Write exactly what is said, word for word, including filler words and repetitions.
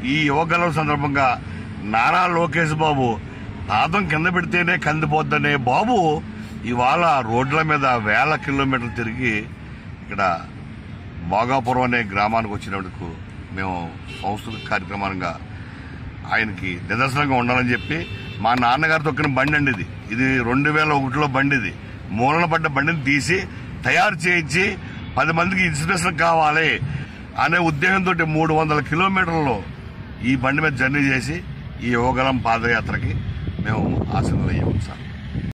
ఈ యువగలం సందర్భంగా నారా లోకేష్ బాబు పాదం కింద పెడితేనే కందిపోద్దనే బాబు ఇవాళ రోడ్ల మీద వేల కిలోమీటర్లు తిరిగి ఇక్కడ భోగాపురం అనే గ్రామానికి వచ్చినందుకు మేము సంస్కృతిక కార్యక్రమంగా ఆయనకి నిదర్శనంగా ఉండాలని చెప్పి మా నాన్నగారు తొక్కిన బండి అండి ఇది ఇది రెండు వేల ఒకటిలో బండి ఇది మూలన పడ్డ బండిని తీసి తయారు చేయించి పది మందికి ఇన్స్పిరేషన్ కావాలి అనే ఉద్దేశంతో మూడు వందల కిలోమీటర్లు ఈ బండి మీద జర్నీ చేసి ఈ యువగలం పాదయాత్రకి మేము ఆశీర్వాదం అయ్యాము సార్.